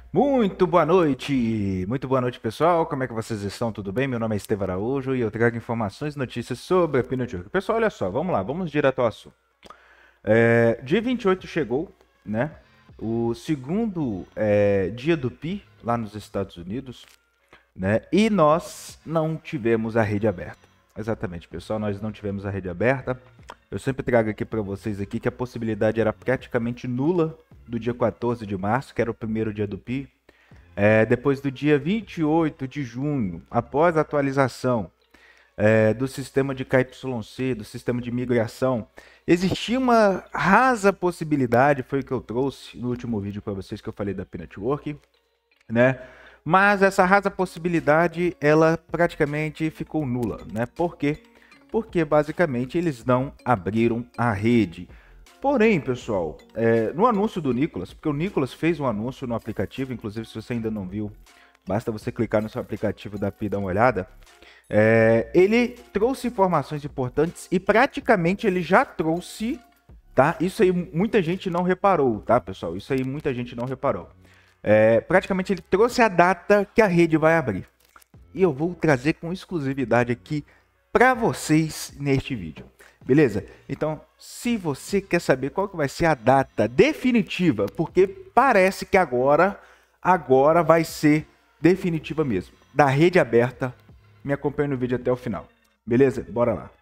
Muito boa noite pessoal, como é que vocês estão? Tudo bem? Meu nome é Estevão Araújo e eu trago informações e notícias sobre a Peanut Work. Pessoal, olha só, vamos lá, vamos direto ao assunto. Dia 28 chegou, né? O segundo dia do Pi lá nos Estados Unidos, né? E nós não tivemos a rede aberta. Exatamente, pessoal, nós não tivemos a rede aberta. Eu sempre trago aqui para vocês aqui que a possibilidade era praticamente nula do dia 14 de março, que era o primeiro dia do Pi. Depois do dia 28 de junho, após a atualização do sistema de KYC, do sistema de migração, existia uma rasa possibilidade, foi o que eu trouxe no último vídeo para vocês que eu falei da Peanut Work, né? Mas essa rasa possibilidade, ela praticamente ficou nula, né? Por quê? Porque basicamente eles não abriram a rede. Porém, pessoal, no anúncio do Nicolas, porque o Nicolas fez um anúncio no aplicativo, inclusive se você ainda não viu, basta você clicar no seu aplicativo da Pi e dar uma olhada. Ele trouxe informações importantes e praticamente ele já trouxe, tá? Isso aí muita gente não reparou, tá, pessoal? Isso aí muita gente não reparou. Praticamente ele trouxe a data que a rede vai abrir. E eu vou trazer com exclusividade aqui para vocês neste vídeo. Beleza? Então, se você quer saber qual que vai ser a data definitiva, porque parece que agora vai ser definitiva mesmo, da rede aberta, me acompanhe no vídeo até o final. Beleza? Bora lá.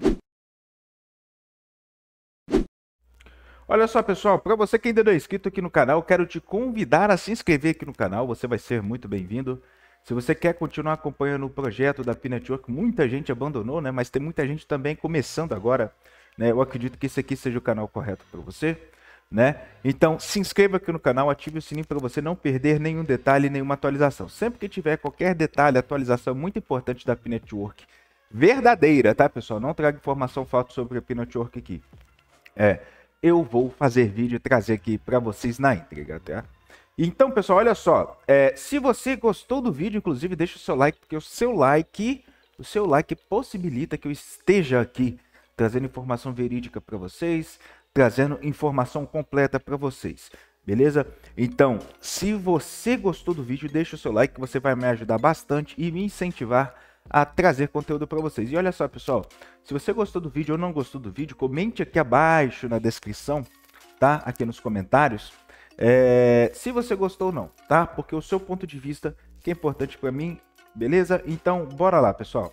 Olha só, pessoal, para você que ainda não é inscrito aqui no canal, quero te convidar a se inscrever aqui no canal, você vai ser muito bem-vindo. Se você quer continuar acompanhando o projeto da Peanut Work, muita gente abandonou, né? Mas tem muita gente também começando agora, né? Eu acredito que esse aqui seja o canal correto para você, né? Então, se inscreva aqui no canal, ative o sininho para você não perder nenhum detalhe, nenhuma atualização. Sempre que tiver qualquer detalhe, atualização muito importante da Peanut Work, verdadeira, tá, pessoal? Não traga informação falsa sobre a Peanut Work aqui. Eu vou fazer vídeo e trazer aqui para vocês na íntegra, tá? Então, pessoal, olha só. Se você gostou do vídeo, inclusive, deixa o seu like, porque o seu like possibilita que eu esteja aqui trazendo informação verídica para vocês, trazendo informação completa para vocês, beleza? Então, se você gostou do vídeo, deixa o seu like, que você vai me ajudar bastante e me incentivar a trazer conteúdo para vocês. E olha só, pessoal, se você gostou do vídeo ou não gostou do vídeo, comente aqui abaixo na descrição, tá? Aqui nos comentários, se você gostou ou não, tá? Porque o seu ponto de vista que é importante para mim, beleza? Então, bora lá, pessoal.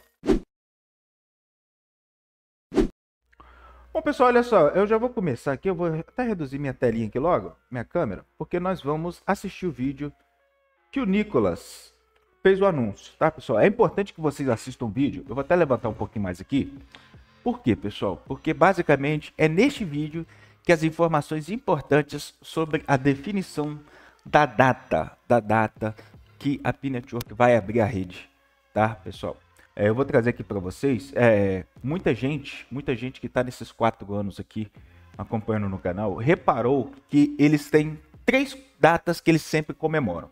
Bom, pessoal, olha só, eu já vou começar aqui, eu vou até reduzir minha telinha aqui logo, minha câmera, porque nós vamos assistir o vídeo que o Nicolas fez o anúncio, tá, pessoal? É importante que vocês assistam o vídeo, eu vou até levantar um pouquinho mais aqui. Por quê, pessoal? Porque basicamente é neste vídeo que as informações importantes sobre a definição da data que a Peanut Work vai abrir a rede, tá, pessoal? Eu vou trazer aqui para vocês, muita gente que está nesses 4 anos aqui acompanhando no canal, reparou que eles têm 3 datas que eles sempre comemoram.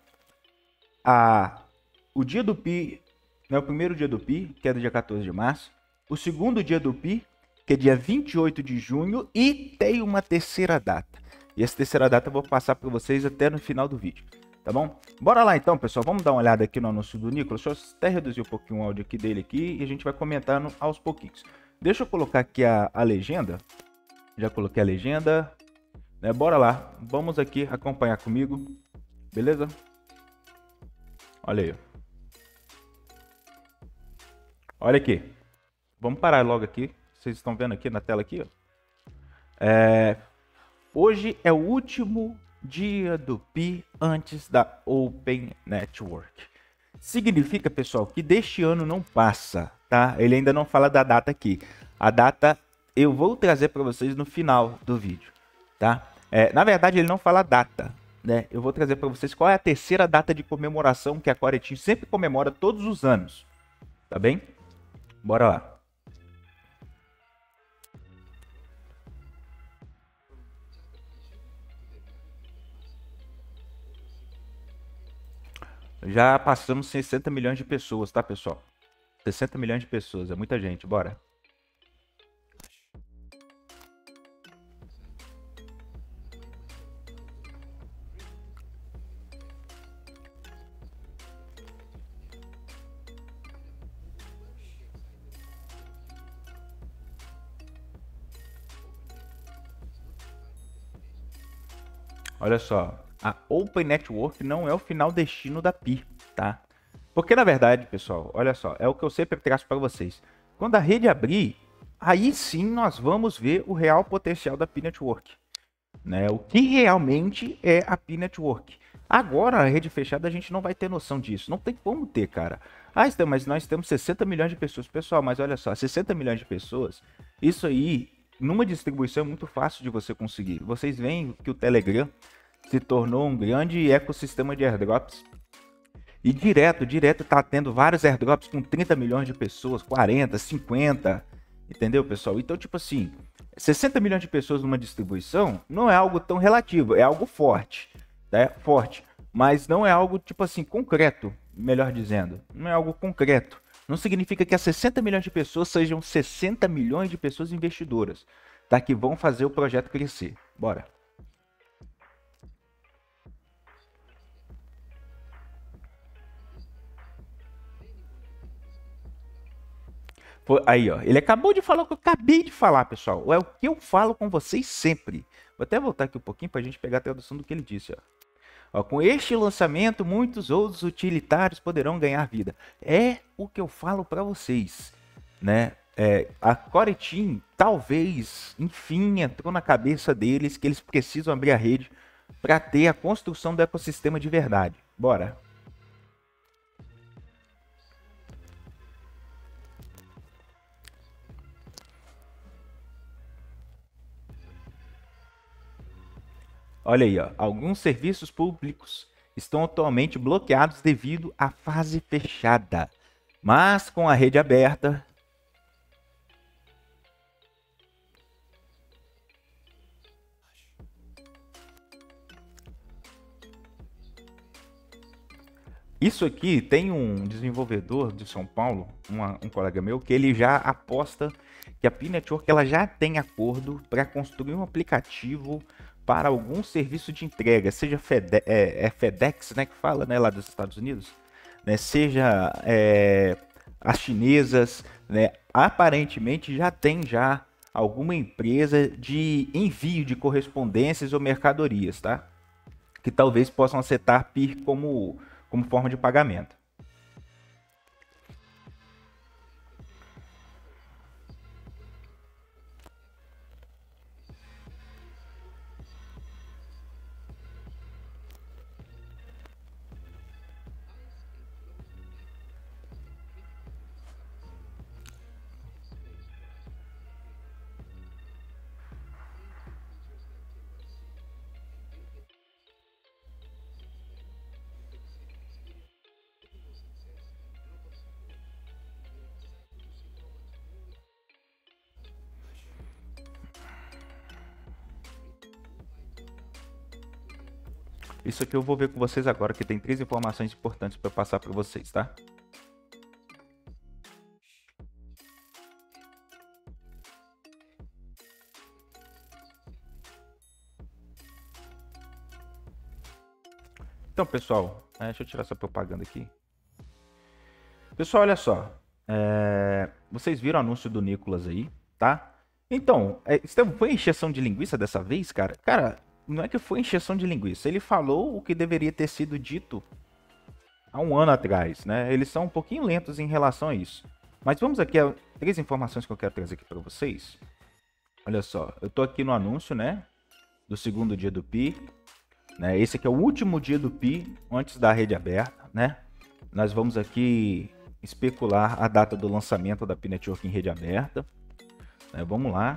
O dia do Pi, né, o primeiro dia do Pi, que é do dia 14 de março, o segundo dia do Pi, que é dia 28 de junho, e tem uma terceira data. E essa terceira data eu vou passar para vocês até no final do vídeo, tá bom? Bora lá então, pessoal, vamos dar uma olhada aqui no anúncio do Nicolas. Deixa eu até reduzir um pouquinho o áudio aqui dele aqui e a gente vai comentando aos pouquinhos. Deixa eu colocar aqui a legenda, já coloquei a legenda, né? Bora lá, vamos aqui acompanhar comigo, beleza? Olha aí, olha aqui. Vamos parar logo aqui. Vocês estão vendo aqui na tela aqui, ó. Hoje é o último dia do Pi antes da Open Network. Significa, pessoal, que deste ano não passa, tá? Ele ainda não fala da data aqui. A data eu vou trazer para vocês no final do vídeo, tá? Na verdade, ele não fala a data, né? Eu vou trazer para vocês qual é a terceira data de comemoração que a Coretinho sempre comemora todos os anos, tá bem? Bora lá. Já passamos 60 milhões de pessoas, tá, pessoal? 60 milhões de pessoas, é muita gente, bora. Olha só, a Open Network não é o final destino da Pi, tá? Porque na verdade, pessoal, olha só, é o que eu sempre traço para vocês. Quando a rede abrir, aí sim nós vamos ver o real potencial da Pi Network, né? O que realmente é a Pi Network. Agora, a rede fechada, a gente não vai ter noção disso. Não tem como ter, cara. Ah, mas nós temos 60 milhões de pessoas. Pessoal, mas olha só, 60 milhões de pessoas, isso aí, numa distribuição é muito fácil de você conseguir. Vocês veem que o Telegram se tornou um grande ecossistema de airdrops. E direto tá tendo vários airdrops com 30 milhões de pessoas, 40, 50, entendeu, pessoal? Então, tipo assim, 60 milhões de pessoas numa distribuição não é algo tão relativo, é algo forte, né? Forte, mas não é algo, tipo assim, concreto, melhor dizendo. Não é algo concreto. Não significa que as 60 milhões de pessoas sejam 60 milhões de pessoas investidoras, tá? Que vão fazer o projeto crescer. Bora. Aí, ó, ele acabou de falar o que eu acabei de falar, pessoal. É o que eu falo com vocês sempre. Vou até voltar aqui um pouquinho para a gente pegar a tradução do que ele disse, ó. Ó, com este lançamento, muitos outros utilitários poderão ganhar vida. É o que eu falo para vocês, né? A Core Team, talvez, enfim, entrou na cabeça deles que eles precisam abrir a rede para ter a construção do ecossistema de verdade. Bora. Olha aí, ó, alguns serviços públicos estão atualmente bloqueados devido à fase fechada. Mas com a rede aberta, isso aqui tem um desenvolvedor de São Paulo, um colega meu, que ele já aposta que a Pi Network ela já tem acordo para construir um aplicativo para algum serviço de entrega, seja FedEx, né, que fala, né, lá dos Estados Unidos, né, seja as chinesas, né, aparentemente já tem já alguma empresa de envio de correspondências ou mercadorias, tá? Que talvez possam aceitar PIR como forma de pagamento. Isso aqui eu vou ver com vocês agora, que tem 3 informações importantes para passar para vocês, tá? Então, pessoal, deixa eu tirar essa propaganda aqui. Pessoal, olha só. Vocês viram o anúncio do Nicolas aí, tá? Então, Estevam, foi encheção de linguiça dessa vez, cara? Cara, não é que foi encheção de linguiça. Ele falou o que deveria ter sido dito há um ano atrás, né? Eles são um pouquinho lentos em relação a isso. Mas vamos aqui a 3 informações que eu quero trazer aqui para vocês. Olha só, eu tô aqui no anúncio, né? Do segundo dia do Pi. Né? Esse aqui é o último dia do Pi antes da rede aberta, né? Nós vamos aqui especular a data do lançamento da Pi Network em rede aberta. Né? Vamos lá.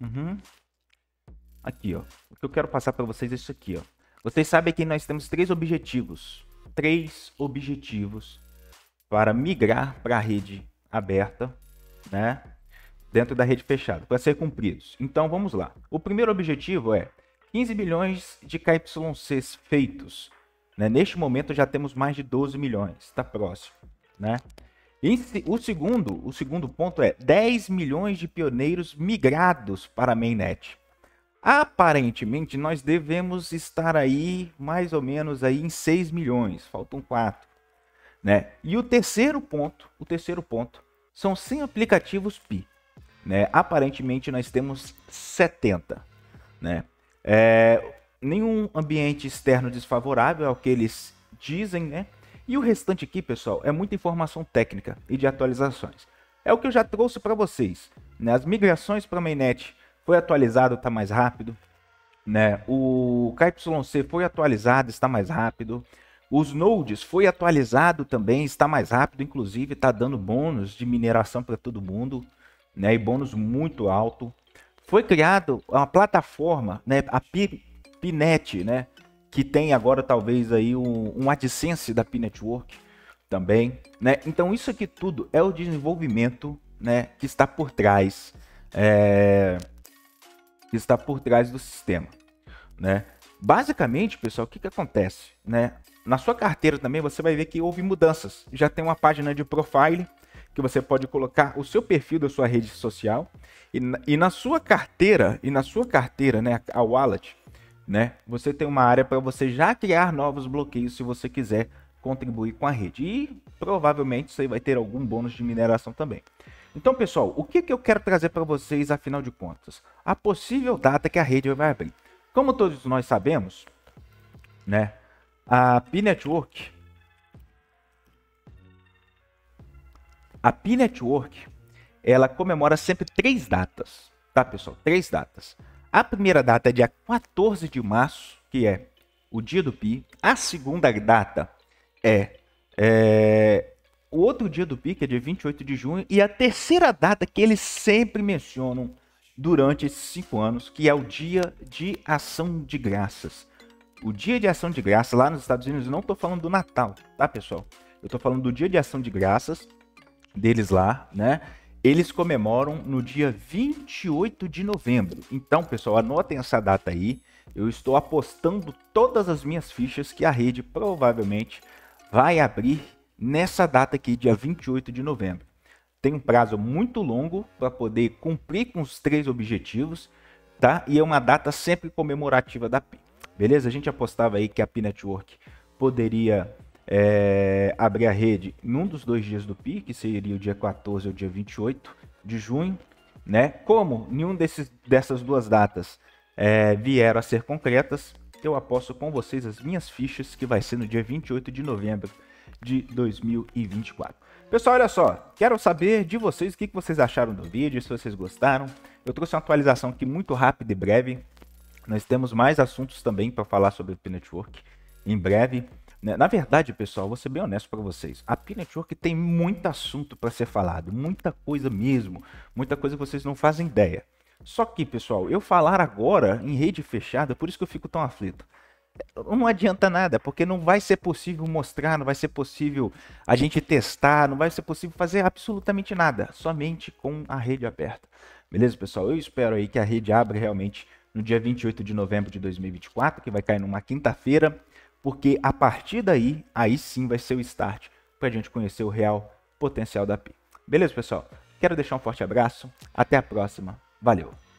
Aqui, ó. O que eu quero passar para vocês é isso aqui, ó. Vocês sabem que nós temos 3 objetivos. 3 objetivos para migrar para a rede aberta, né? Dentro da rede fechada, para ser cumpridos. Então, vamos lá. O primeiro objetivo é 15 milhões de KYCs feitos. Né? Neste momento já temos mais de 12 milhões. Está próximo. Né? E o segundo ponto é 10 milhões de pioneiros migrados para a mainnet. Aparentemente, nós devemos estar aí mais ou menos aí em 6 milhões. Faltam 4. Né? E o terceiro ponto são 100 aplicativos Pi. Né? Aparentemente, nós temos 70. Né? nenhum ambiente externo desfavorável, é o que eles dizem, né? E o restante aqui, pessoal, é muita informação técnica e de atualizações. É o que eu já trouxe para vocês, né? As migrações para a mainnet foi atualizado, está mais rápido, né? O KYC foi atualizado, está mais rápido. Os nodes foi atualizado também, está mais rápido, inclusive está dando bônus de mineração para todo mundo, né? E bônus muito alto. Foi criado uma plataforma, né? A Pinet, né? Que tem agora talvez aí um AdSense da P-Network também, né? Então isso aqui tudo é o desenvolvimento, né? Que está por trás, do sistema, né? Basicamente, pessoal, o que acontece, né? Na sua carteira também você vai ver que houve mudanças. Já tem uma página de profile que você pode colocar o seu perfil da sua rede social e na sua carteira, né, a wallet, né, você tem uma área para você já criar novos bloqueios se você quiser contribuir com a rede. E provavelmente você vai ter algum bônus de mineração também. Então, pessoal, o que eu quero trazer para vocês, afinal de contas? A possível data que a rede vai abrir. Como todos nós sabemos, né, a P-Network, ela comemora sempre 3 datas, tá, pessoal? 3 datas. A primeira data é dia 14 de março, que é o dia do Pi. A segunda data é o outro dia do Pi, que é dia 28 de junho. E a terceira data que eles sempre mencionam durante esses 5 anos, que é o dia de ação de graças. O dia de ação de graças lá nos Estados Unidos, não estou falando do Natal, tá, pessoal? Eu estou falando do dia de ação de graças deles lá, né? Eles comemoram no dia 28 de novembro. Então, pessoal, anotem essa data aí. Eu estou apostando todas as minhas fichas que a rede provavelmente vai abrir nessa data aqui, dia 28 de novembro. Tem um prazo muito longo para poder cumprir com os 3 objetivos, tá? E é uma data sempre comemorativa da Pi. Beleza? A gente apostava aí que a P-Network poderia abrir a rede num dos 2 dias do Pi, que seria o dia 14 ou dia 28 de junho, né? Como nenhum dessas 2 datas vieram a ser concretas, eu aposto com vocês as minhas fichas que vai ser no dia 28 de novembro de 2024. Pessoal, olha só, quero saber de vocês o que vocês acharam do vídeo, se vocês gostaram. Eu trouxe uma atualização aqui muito rápida e breve. Nós temos mais assuntos também para falar sobre a P-Network em breve. Na verdade, pessoal, vou ser bem honesto para vocês. A P-Network tem muito assunto para ser falado, muita coisa mesmo, muita coisa que vocês não fazem ideia. Só que, pessoal, eu falar agora em rede fechada, por isso que eu fico tão aflito. Não adianta nada, porque não vai ser possível mostrar, não vai ser possível a gente testar, não vai ser possível fazer absolutamente nada, somente com a rede aberta. Beleza, pessoal? Eu espero aí que a rede abra realmente no dia 28 de novembro de 2024, que vai cair numa quinta-feira, porque a partir daí, aí sim vai ser o start para a gente conhecer o real potencial da Pi. Beleza, pessoal? Quero deixar um forte abraço, até a próxima, valeu!